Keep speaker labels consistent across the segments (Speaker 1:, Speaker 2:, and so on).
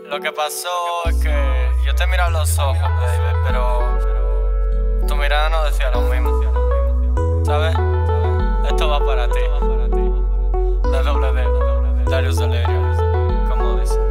Speaker 1: Lo que pasó es que yo te miraba a los ojos, baby, pero tu mirada no decía lo mismo, ¿sabes? Esto va para ti. La doble D, Darius Valerio, como dice.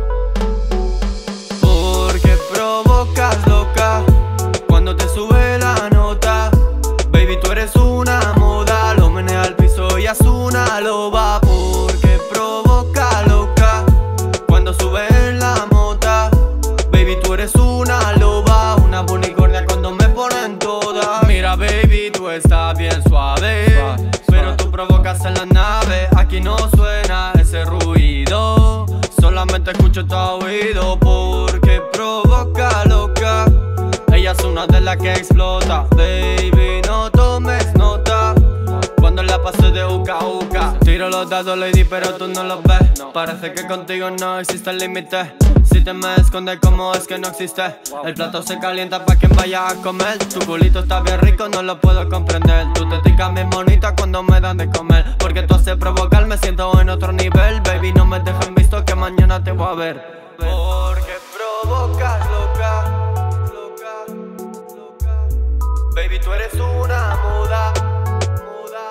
Speaker 2: Porque provocas loca cuando te sube la nota. Baby, tú eres una moda, lo menea al piso y haz una loba. Porque provoca loca cuando sube la mota. Baby, tú eres una loba, una unicornia cuando me ponen toda. Mira, baby, tú estás bien suave, pero tú provocas en la nave. Aquí no suena ese ruido, solamente escucho tu oído. Porque provoca loca, ella es una de las que explota. Baby, no tomes nota cuando la paso de uca uca. Tiro los dados, lady, pero tú no los ves. Parece que contigo no existe el límite. Si te me escondes, ¿cómo es que no existe? El plato se calienta pa' quien vaya a comer. Tu culito está bien rico, no lo puedo comprender. Tú te ticas bien bonita cuando me dan de comer. Porque tú haces provocar, me siento en otro nivel. Baby, no me dejes visto que mañana te voy a ver. Porque provocas loca, loca, loca. Baby, tú eres una moda, moda.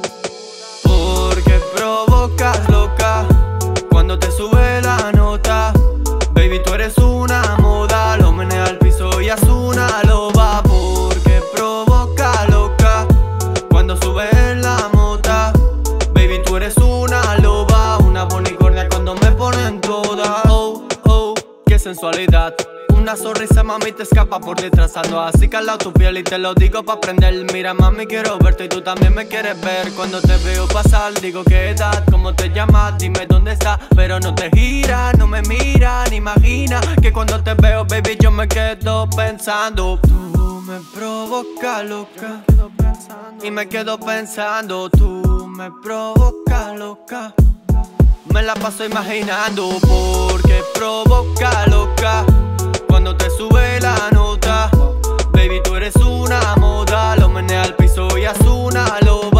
Speaker 2: Porque provocas loca cuando te sube la nota. Baby, tú eres una moda, lo menea al piso y haz una loba. Porque provoca loca cuando sube la mota. Baby, tú eres una loba, una unicornia cuando me ponen toda. Oh, oh, qué sensualidad. Una sonrisa, mami, te escapa por detrás. Ando así calado tu piel y te lo digo pa' prender. Mira, mami, quiero verte y tú también me quieres ver. Cuando te veo pasar, digo, ¿qué edad? ¿Cómo te llamas? Dime dónde estás. Pero no te giras, no me miras, ni imagina que cuando te veo, baby, yo me quedo pensando. Tú me provocas loca y me quedo pensando. Tú me provocas loca, me la paso imaginando. Porque provoca loca cuando te sube la nota. Baby, tú eres una moda, lo menea al piso y haz una loba.